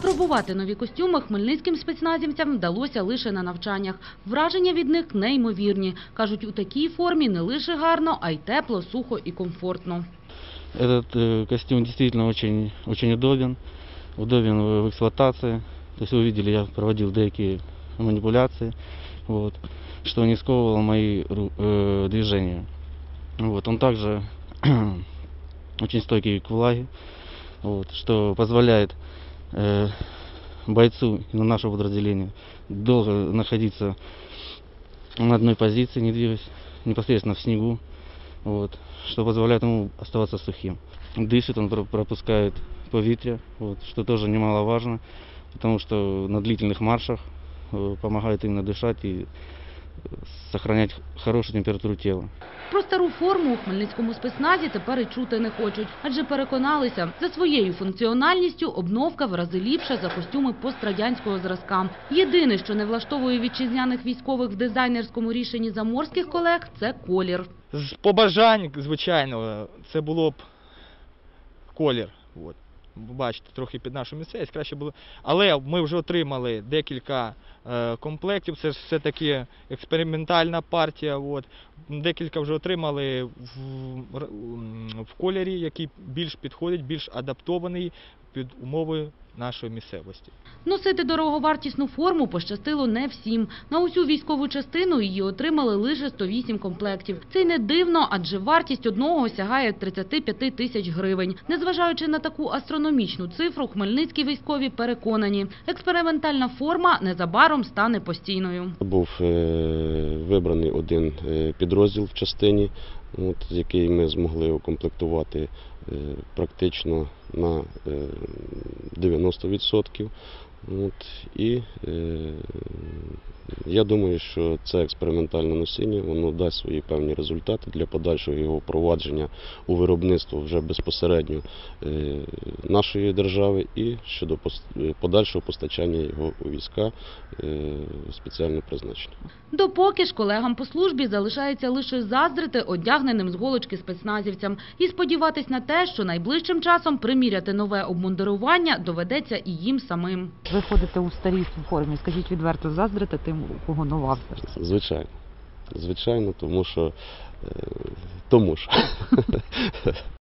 Апробувати нові костюми хмельницьким спецназівцям вдалося лише на навчаннях. Враження від них неймовірні. Кажуть, у такій формі не лише гарно, а й тепло, сухо і комфортно. Этот костюм действительно очень удобен в эксплуатации. То есть вы видели, я проводил деякие манипуляции, вот, что не сковывало мои движения. Вот, он также очень стойкий к влаге, вот, что позволяет бойцу на нашего подразделения долго находиться на одной позиции, не двигаясь, непосредственно в снегу, вот, что позволяет ему оставаться сухим. Дышит, он пропускает повітря, вот, что тоже немаловажно, потому что на длительных маршах помогает именно дышать и сохранять хорошую температуру тела. Про стару форму у хмельницькому спецназі тепер і чути не хочуть, адже переконалися, за своєю функціональністю обновка в рази ліпша за костюми пострадянського зразка. Єдине, що не влаштовує вітчизняних військових в дизайнерському рішенні заморських колег – це колір. З побажань, звичайно, це було б колір. От. Бачите, трохи під нашу місцевість краще було. Але ми вже отримали декілька комплектів, це ж все-таки експериментальна партія. От. Декілька вже отримали в кольорі, який більш підходить, більш адаптований під умови нашої місцевості. Носити дороговартісну форму пощастило не всім. На усю військову частину її отримали лише 108 комплектів. Це й не дивно, адже вартість одного сягає 35 тисяч гривень. Незважаючи на таку астрономічну цифру, хмельницькі військові переконані, експериментальна форма незабаром стане постійною. Був вибраний один підрозділ в частині, який ми змогли укомплектувати практично на 90%. І я думаю, що це експериментальне носіння, воно дасть свої певні результати для подальшого його впровадження у виробництво вже безпосередньо нашої держави і щодо подальшого постачання його у війська спеціального призначення. Допоки ж колегам по службі залишається лише заздрити одягненим з голочки спецназівцям і сподіватись на те, що найближчим часом приміряти нове обмундирування доведеться і їм самим. Ви ходите у старій формі, скажіть відверто, заздрите тим, у кого нова все? Звичайно. Звичайно, тому що